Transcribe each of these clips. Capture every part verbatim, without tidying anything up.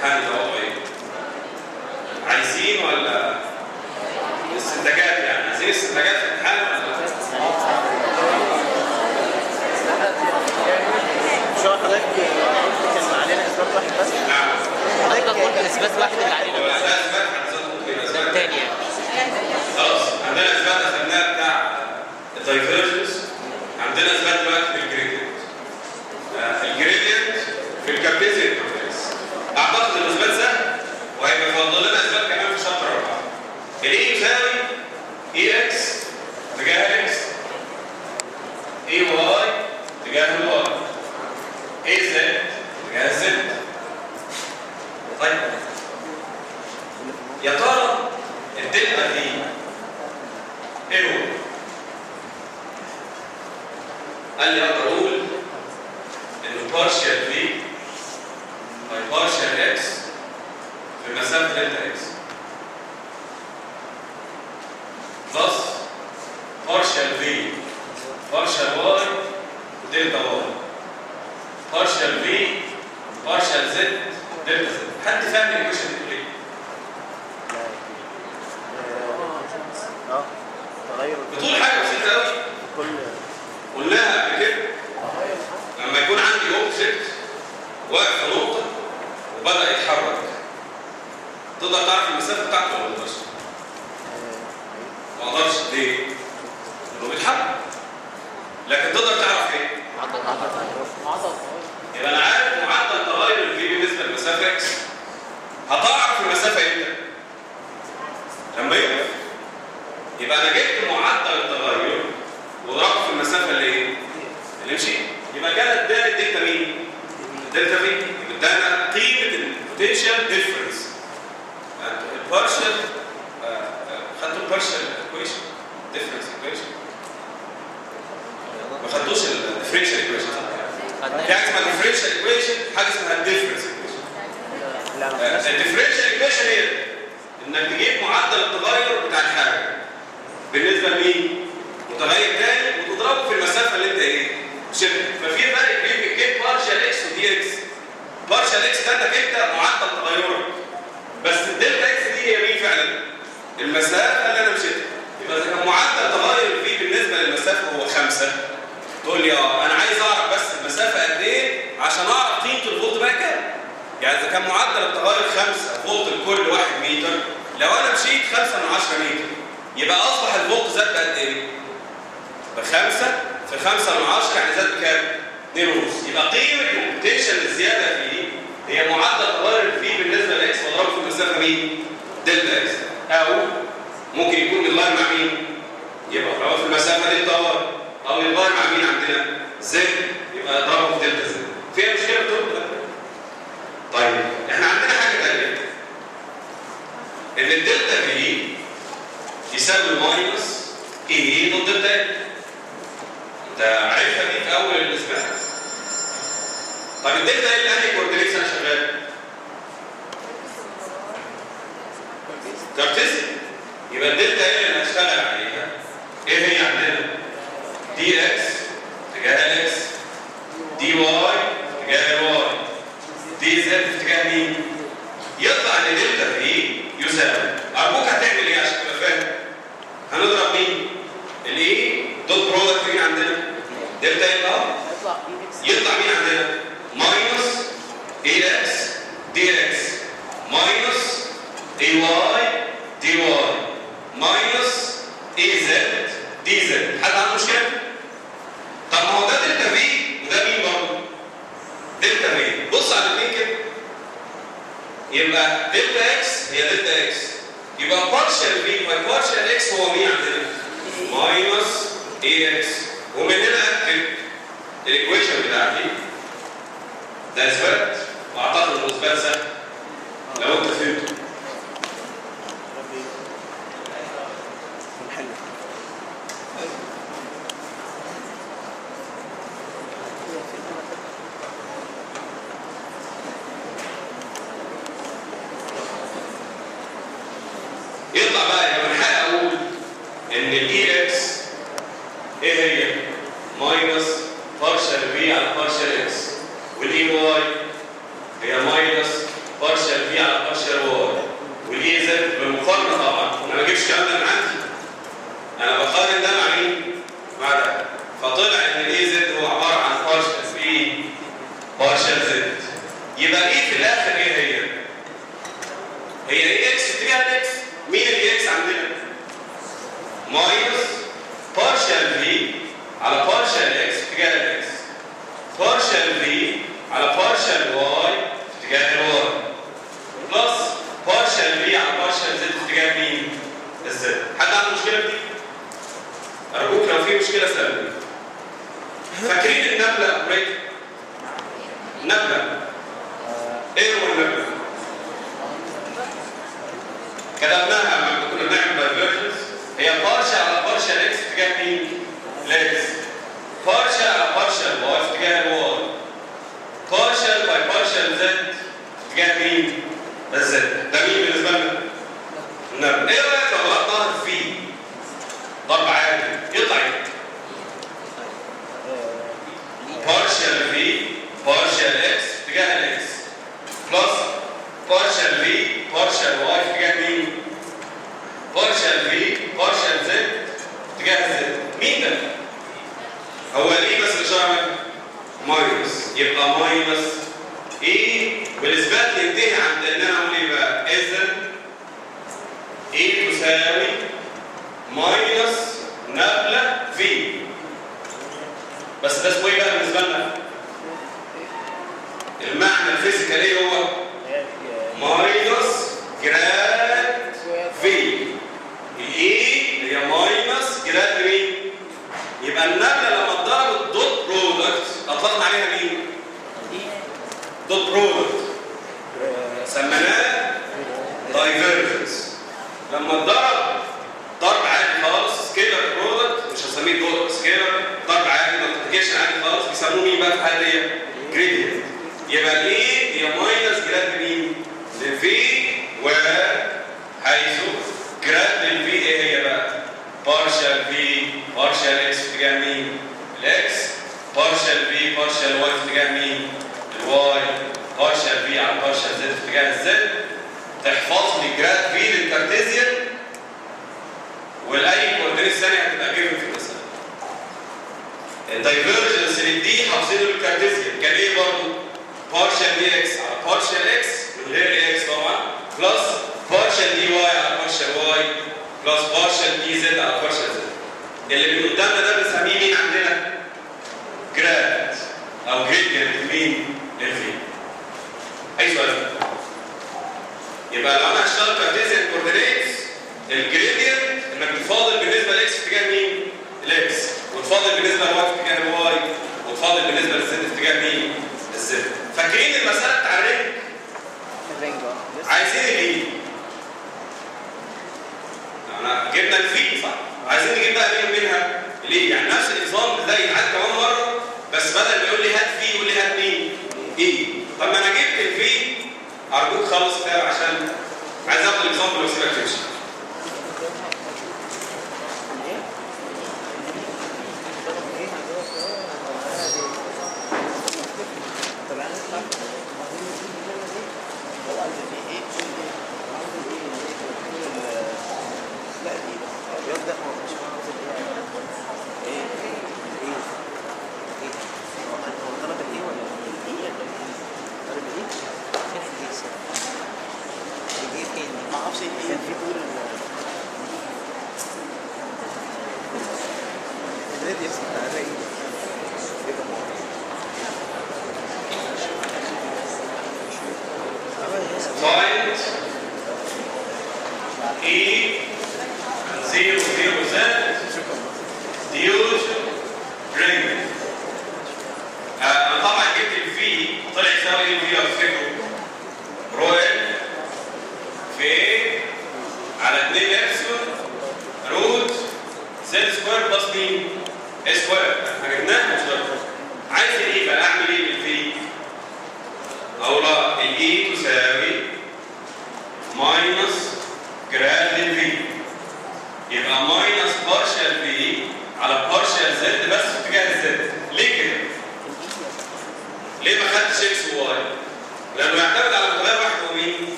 الامتحان ده وضعه ايه؟ عايزين ولا استنتاجات يعني؟ عايزين استنتاجات في الامتحان ولا مش هو حضرتك كان علينا اثبات واحد بس؟ نعم. حضرتك قلت اثبات واحد اللي علينا ولا بس. ده اثبات حضرتك ده الثاني يعني. خلاص عندنا اثبات اخذناه بتاع الدايفرجنس، عندنا اثبات دلوقتي بالجريدينت. الجريدينت في الكارتيزيان بروسيس اعتقد الاثبات سهل، وهيبقى فاضل لنا اثبات كمان في شابتر أربعة. الاي يساوي اي اكس تجاه اكس، اي واي تجاه الواي، اي زد تجاه زد. طيب يا ترى الدلتا دي ايه هو؟ قال لي اقدر اقول انه بارشال في باي بارشال اكس في مسافه دلتا اكس بلس بارشال في بارشال واي دلتا واي بارشال في بارشال زد دلتا زد. حد فاهم الايكويشن دي بتقول ايه؟ اه تغير بتقول حاجه بسيطه قوي كل قلناها قبل كده. لما يكون عندي اوبجكت واقف في نقطه وبدا يتحرك، تقدر تعرف المسافه بتاعته ولا ما تقدرش؟ ما اقدرش. ليه؟ لانه بيتحرك. لكن تقدر تعرف ايه؟ معضل. يبقى انا عارف معدل تغير الفي بالنسبه للمسافه اكس. هتعرف المسافه امتى؟ لما يقف. يبقى انا جبت معدل التغير وضربت في المسافه اللي ايه؟ اللي مشيت. يبقى كانت اداني الدلتا مين؟ الدلتا في يبقى ادانا قيمه البوتنشال ديفرنس. البارشل خدتوا البارشل ايكويشن ديفرنس ايكويشن، ما خدتوش الديفرنشال ايكويشن. في حاجه اسمها ديفرنشال ايكويشن، حاجه اسمها الديفرنس ايكويشن. الديفرنشال ايكويشن هي انك تجيب معدل التغير بتاع الحاجه بالنسبه لمين؟ متغير تاني وتضربه في المسافه اللي انت ايه؟ شبه. ففي فرق بين جيب بارشال اكس ودي اكس. بارشال اكس ده انك انت معدل تغيرك، بس الدلتا اكس دي هي مين فعلا؟ المسافه اللي انا مشيتها. يبقى اذا كان معدل تغير فيه بالنسبه للمسافه هو خمسة، تقول لي اه انا عايز اعرف بس المسافه قد ايه عشان اعرف قيمه الفولت بقى كام. يعني اذا كان معدل التغير خمسة فولت لكل واحد متر، لو انا مشيت خمسة من عشرة متر يبقى اصبح الفولت زاد بقد ايه؟ بخمسة في خمسة من عشرة يعني زاد بكام؟ اتنين ونص. يبقى قيمه البوتنشال الزياده فيه هي معدل تغير فيه بالنسبه لاكس واضربه في المسافه مين؟ دلتا اكس. او ممكن يكون يتغير مع مين؟ يبقى اضربه في المسافه دلتا واي، او يتغير مع مين عندنا؟ زد، يبقى اضربه في دلتا زد. فيها مشكله في الطرق ده؟ طيب احنا عندنا حاجه ثانيه، ان الدلتا في يساوي ماينس ايه ضد دلتا. انت عارفها دي في اول الاثبات. طيب الدلتا ايه اللي انهي كوردينيتس انا شغال؟ كارتيزيان. يبقى الدلتا ايه اللي هشتغل عليها؟ ايه هي عندنا؟ دي اكس تجاه الاكس، دي واي تجاه الواي، دي زد في اتجاه مين؟ يطلع ان دلتا في يساوي، ارجوك هتعمل ايه عشان تبقى فاهم؟ هنضرب مين؟ الايه دوت برودكت مين عندنا؟ دلتا ايه اه؟ يطلع مين عندنا؟ ماينس اي اكس دي اكس ماينس اي واي دي واي ماينس اي زد دي زد. حد عنده مشكله؟ طب ما هو ده دلتا في وده مين برضه؟ دلتا في. بص على الاثنين كده، يبقى دلتا اكس هي دلتا اكس، يبقى بارشال في باي بارشال اكس هو مين عندنا؟ ماينس اي اكس. ومن هنا اكتب الايكويشن بتاعتي. ده اثبات، واعتقد انه اثبات سهل لو انت فهمته. يطلع بقى لما الحق اقول ان الاي اكس ايه هي؟ ماينس بارشال في على بارشال اكس، والاي واي هي ماينس بارشال الاخر ايه هي؟ هي اي اكس اتجاه الاكس. مين الاي اكس عندنا؟ ماينس بارشال في على بارشال اكس اتجاه الاكس، بارشال في على بارشال واي اتجاه الواي، بلس بارشال في على بارشال زد اتجاه مين؟ الزد. حد عنده مشكله في دي؟ ارجوك لو في مشكله سألوني. فاكرين النبله اوبريتور؟ النبله ايه هو النبله؟ كتبناها لما كنا بنعمل دايفرجنس، هي بارشال على بارشال اكس اتجاه مين؟ الاكس، بارشال على بارشال واي في اتجاه الواي، بارشال باي بارشال زد اتجاه مين؟ الزد. ده مين بالنسبه لنا؟ النبله. ايه رايك لو ضربناها في ضرب عادي يطلع ايه؟ بارشال في بارشال اكس اتجاه الاكس بلس بارشال في بارشال واي في اتجاه مين؟ بارشال في بارشال زد اتجاه الزد. مين ده؟ هو الايه بس الاشاره ماينس، يبقى ماينس ايه والاثبات ينتهي عند ان انا اقول ايه بقى؟ اذا ايه تساوي ماينس نبله في. بس ده اسمه ايه بقى بالنسبه لنا؟ المعنى الفيزيكال ايه هو؟ ماينس جراد في. الايه هي ماينس جراد مين؟ يبقى النبله لما اتضربت دوت برودكت اطلقنا عليها مين؟ دوت برودكت، سميناه دايفرجنس. لما اتضرب ضرب عادي خالص سكيلر برودكت، مش هنسميه دوت، سكيلر ضرب عادي مالتيبيكيشن عادي خالص، بيسموه مين بقى في الحاله دي؟ جريدينت. يبقى الايه هي ماينس جراد مين؟ لفي، وحيث جراد للفي ايه هي بقى؟ بارشال في بارشال اكس في اتجاه مين؟ الاكس، بارشال في بارشال واي في اتجاه مين؟ الواي، بارشال في على بارشال زد في اتجاه الزد. تحفظ لي جراد في للكارتيزيان، والاي كوردينيت ثانيه هتبقى جيفن في المساله. الدايفرجنس للدي حافظينه للكارتيزيان كان ايه برضه؟ بارشال دي اكس على بارشال اكس من غير الاي اكس طبعا، بلس بارشال دي واي على بارشال واي، بلس بارشال دي زد على بارشال زد. اللي من قدامنا ده بنسميه مين عندنا؟ جراد او جريدينت مين؟ للفي. اي سؤال؟ يبقى لو انا هشتغل كارتيزيان كوردينيتس، الجريدينت انك تفاضل بالنسبه لاكس في اتجاه مين؟ الاكس، وتفاضل بالنسبه لواي في اتجاه الواي، وتفاضل بالنسبه للزد في اتجاه مين؟ الزد. فاكرين المساله بتاع الرينج؟ الرينج عايزين ايه؟ انا جبنا الفي صح؟ عايزين نجيب بقى مين منها؟ ليه؟ يعني نفس النظام ده يتعاد كمان مره، بس بدل ما يقول لي هات في يقول لي هات مين؟ ايه؟ طب ما انا جبت الفي، ارجوك خلص كده عشان عايز اخد الاكزامبل واسيبك تمشي.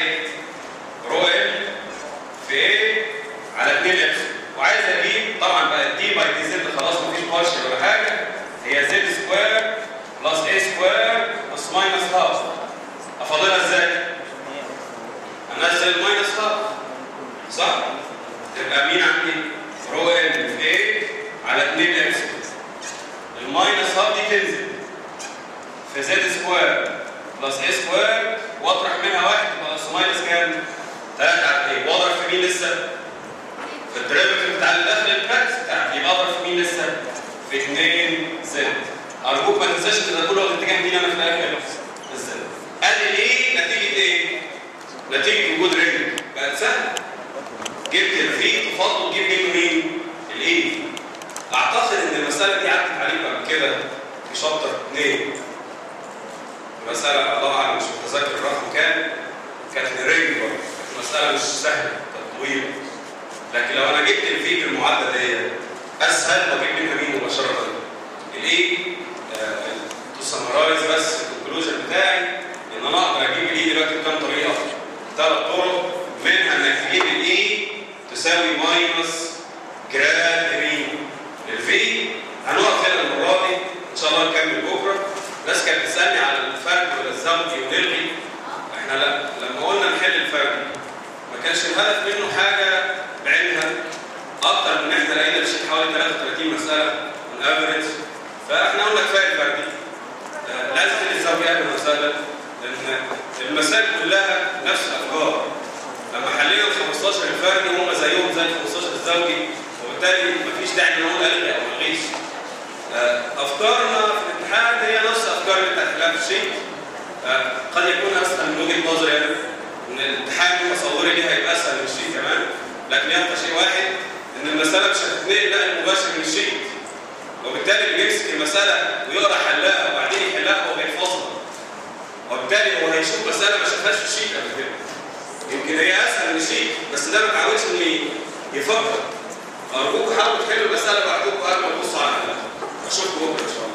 طبعا يبقى مين عندي؟ رو ان في ايه على اتنين ابسلون. الماينس هاف دي تنزل في زد سكوير بلس اي سكوير واطرح منها واحد يبقى اس ماينس كام؟ تلاتة على ايه؟ واضرب في مين لسه؟ في الديريفيتيف بتاع اللي داخل البراكتس بتاعتي يبقى اضرب في مين لسه؟ في اتنين زد. ارجوك ما تنساش ان ده كله واخد اتجاه مين انا في الاخر؟ الزد. قال لي ايه؟ نتيجه ايه؟ نتيجه وجود رينج. بقت سهله. جبت الفي تفضل تجيب منه مين؟ الايه؟ اعتقد ان المساله دي عدت عليكم قبل كده في شابتر اتنين. مساله الله اعلم مش متذكر الرقم كام. كانت الرينج برضه. المساله مش سهله، كانت طويله. لكن لو انا جبت الفي بالمعادله دي اسهل واجيب منها مين مباشره؟ الايه؟ تو سمرايز بس الكونكلوجن بتاعي ان انا اقدر اجيب الايه دلوقتي بكام طريقه؟ ثلاث طرق، منها انك تجيب الايه تساوي ماينس جراد مين؟ الفي. هنقف هنا المره دي ان شاء الله نكمل بكره. الناس كانت بتسالني على الفرق ولا الزوجي ونلغي. احنا لا لما قلنا نحل الفرق ما كانش الهدف منه حاجه بعينها اكتر من احنا لقينا الشيء حوالي تلاتة وتلاتين مساله من افريج. فاحنا قلنا كفايه الفردي. آه لازم الزوجي اهلا وسهلا لان المسائل كلها نفس الافكار. لما حلينا ال خمستاشر الفردي هم زيهم زي ال خمستاشر الزوجي وبالتالي مفيش داعي ان نقول الغي او ما الغيش. آه افكارنا في الامتحان هي نفس الافكار اللي بتاعت في الشيء. آه قد يكون اسهل من وجهه نظري يعني ان الامتحان تصوري ليه هيبقى اسهل من الشيء كمان. لكن يبقى شيء واحد ان المساله مش هتتنقل نقل مباشر من الشيء. وبالتالي اللي بيمسك المساله ويقرا حلها وبعدين يحلها هو بيحفظها. وبالتالي هو هيشوف مساله ما شافهاش في الشيء قبل كده. يمكن هي اسهل من الشيء بس ده ما اتعودش انه يفكر. ارجوكم حاولوا تحلوا المساله بعدكم قبل ما تبصوا على حلها. اشوفكم بكره ان شاء الله.